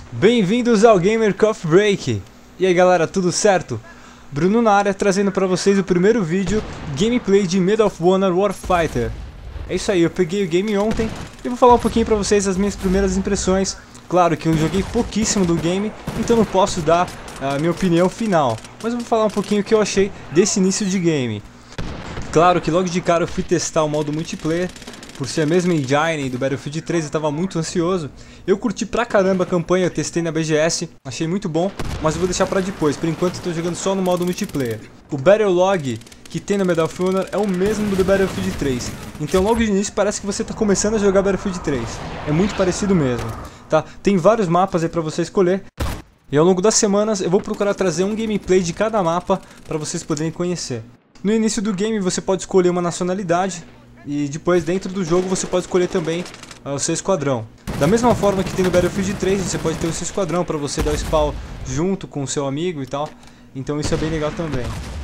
Bem-vindos ao Gamer Coffee Break! E aí galera, tudo certo? Bruno na área, trazendo pra vocês o primeiro vídeo gameplay de Medal of Honor Warfighter. É isso aí, eu peguei o game ontem e vou falar um pouquinho pra vocês as minhas primeiras impressões. Claro que eu joguei pouquíssimo do game, então não posso dar a minha opinião final, mas eu vou falar um pouquinho o que eu achei desse início de game. Claro que logo de cara eu fui testar o modo multiplayer. Por ser a mesma engine do Battlefield 3, eu estava muito ansioso. Eu curti pra caramba a campanha, eu testei na BGS, achei muito bom, mas eu vou deixar pra depois. Por enquanto eu estou jogando só no modo multiplayer. O Battle Log que tem no Medal of Honor é o mesmo do Battlefield 3. Então logo de início parece que você está começando a jogar Battlefield 3. É muito parecido mesmo, tá? Tem vários mapas aí pra você escolher. E ao longo das semanas eu vou procurar trazer um gameplay de cada mapa para vocês poderem conhecer. No início do game você pode escolher uma nacionalidade. E depois dentro do jogo você pode escolher também o seu esquadrão. Da mesma forma que tem no Battlefield 3, você pode ter o seu esquadrão para você dar o spawn junto com o seu amigo e tal. Então isso é bem legal também.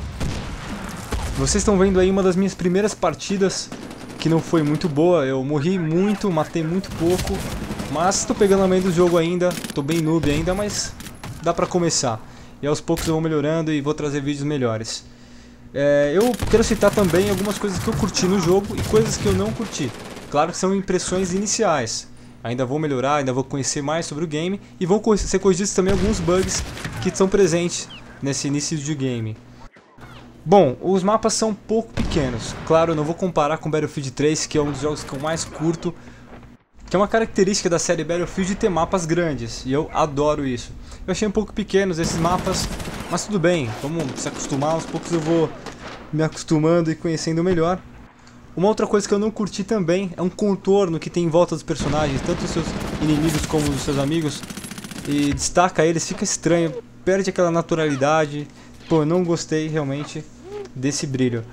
Vocês estão vendo aí uma das minhas primeiras partidas, que não foi muito boa. Eu morri muito, matei muito pouco, mas estou pegando a meio do jogo ainda. Estou bem noob ainda, mas dá para começar. E aos poucos eu vou melhorando e vou trazer vídeos melhores. Eu quero citar também algumas coisas que eu curti no jogo e coisas que eu não curti. Claro que são impressões iniciais. Ainda vou melhorar, ainda vou conhecer mais sobre o game e vão ser corrigidos também alguns bugs que estão presentes nesse início de game. Bom, os mapas são um pouco pequenos. Claro, eu não vou comparar com Battlefield 3, que é um dos jogos que eu mais curto. Que é uma característica da série Battlefield ter mapas grandes, e eu adoro isso. Eu achei um pouco pequenos esses mapas, mas tudo bem, vamos se acostumar, aos poucos eu vou me acostumando e conhecendo melhor. Uma outra coisa que eu não curti também é um contorno que tem em volta dos personagens, tanto os seus inimigos como os seus amigos, e destaca eles, fica estranho, perde aquela naturalidade. Pô, eu não gostei realmente desse brilho.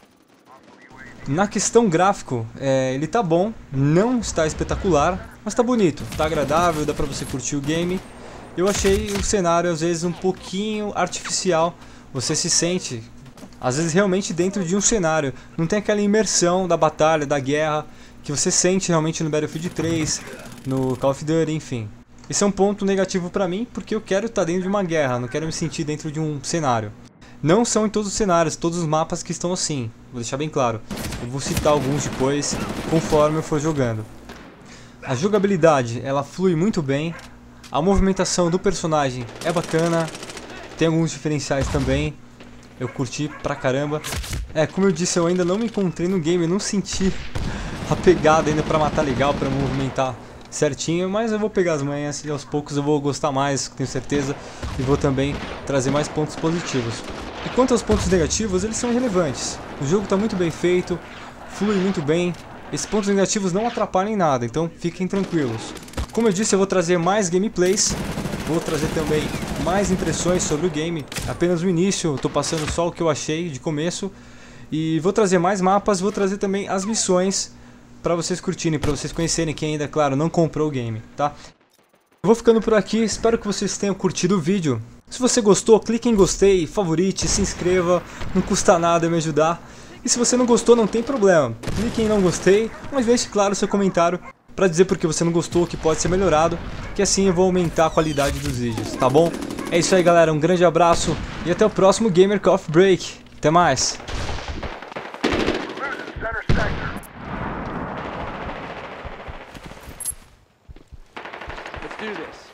Na questão gráfico, ele tá bom, não está espetacular, mas tá bonito, tá agradável, dá pra você curtir o game. Eu achei o cenário às vezes um pouquinho artificial, você se sente às vezes realmente dentro de um cenário, não tem aquela imersão da batalha, da guerra, que você sente realmente no Battlefield 3, no Call of Duty, enfim. Esse é um ponto negativo pra mim, porque eu quero estar dentro de uma guerra, não quero me sentir dentro de um cenário. Não são em todos os cenários, todos os mapas que estão assim, vou deixar bem claro. Eu vou citar alguns depois, conforme eu for jogando. A jogabilidade, ela flui muito bem. A movimentação do personagem é bacana. Tem alguns diferenciais também. Eu curti pra caramba. Como eu disse, eu ainda não me encontrei no game, eu não senti a pegada ainda pra matar legal, pra movimentar certinho, mas eu vou pegar as manhas e aos poucos eu vou gostar mais, tenho certeza, e vou também trazer mais pontos positivos. E quanto aos pontos negativos, eles são irrelevantes. O jogo está muito bem feito, flui muito bem, esses pontos negativos não atrapalham em nada, então fiquem tranquilos. Como eu disse, eu vou trazer mais gameplays, vou trazer também mais impressões sobre o game. Apenas no início, estou passando só o que eu achei de começo, e vou trazer mais mapas, vou trazer também as missões, para vocês curtirem, para vocês conhecerem quem ainda, claro, não comprou o game, tá? Eu vou ficando por aqui, espero que vocês tenham curtido o vídeo. Se você gostou, clique em gostei, favorite, se inscreva, não custa nada me ajudar. E se você não gostou, não tem problema, clique em não gostei, mas deixe claro o seu comentário para dizer porque você não gostou, que pode ser melhorado, que assim eu vou aumentar a qualidade dos vídeos, tá bom? É isso aí galera, um grande abraço e até o próximo Gamer Coffee Break. Até mais! Let's do this.